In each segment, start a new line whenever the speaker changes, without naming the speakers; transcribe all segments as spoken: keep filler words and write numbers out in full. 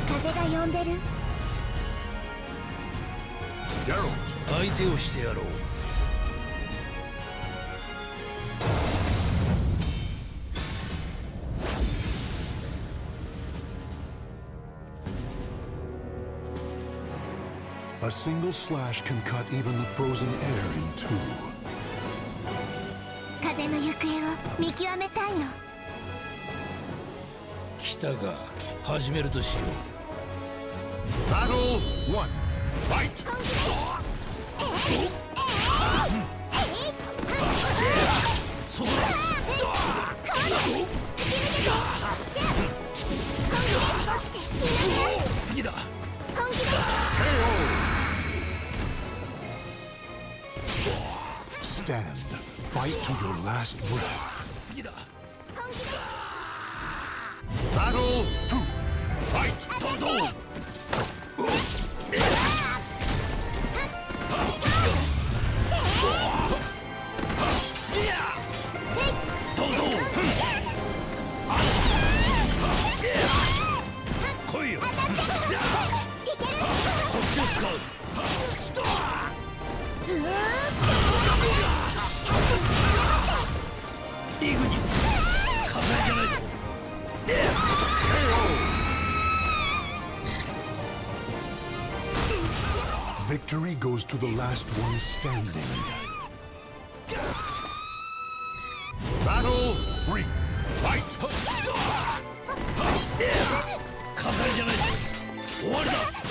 風が呼んでる。
相手をしてやろう。
A single slash can cut even the frozen air in two.
風の行方を見極めたいの。
来たか。始めるとしよう。
Battle one. Fight.
本気です。
そこだ。次だ。
本気です。
Stand. Fight to your last breath.
次だ。
本気です。
Battle two. Fight.
どうどう。来いよ。こっちを使う。イグニ風じゃないぞ。
Victory goes to the last one standing.
Battle three. Fight.
風じゃないぞ。終わりだ。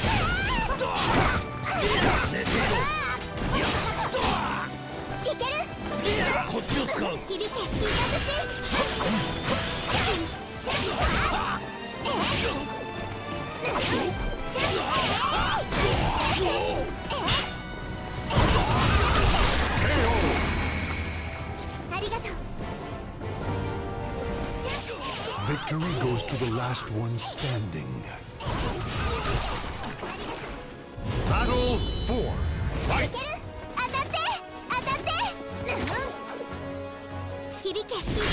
寝ていろ。いや。
いける。
こっちを使う。
響け、イカズありがとう。
Victory goes to the last one standing.
Battle four.
い
Fight.
ける。当たって当たって響け、イカズ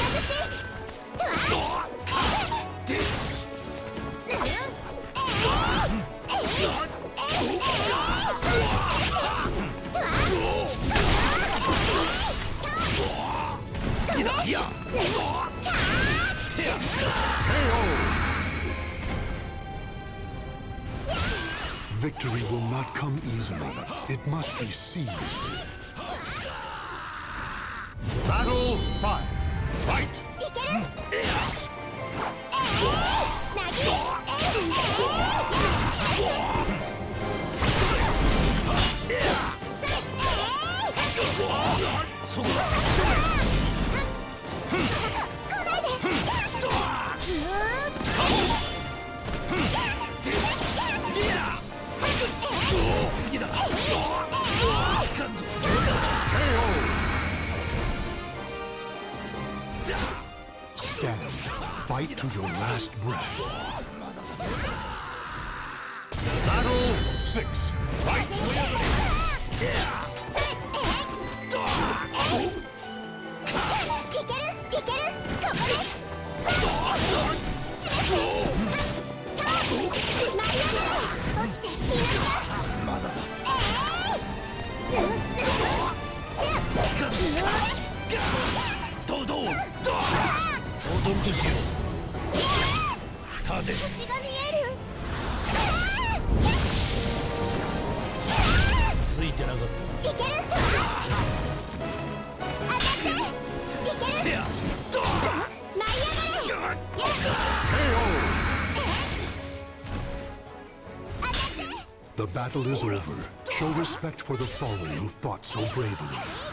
次だ。いや。
Victory will not come easily. It must be seized.
Battle five. Fight.
いける。
そこだ。次だ。
Stand. Fight to your last breath.
Battle six. Fight.
まだだ。どうどう。踊るとしよう。立て。
星が見える。
ついてなかったな。
いける。当たって。いける。
てや。
舞い上がれ。
The battle is over. Show respect for the fallen who fought so bravely.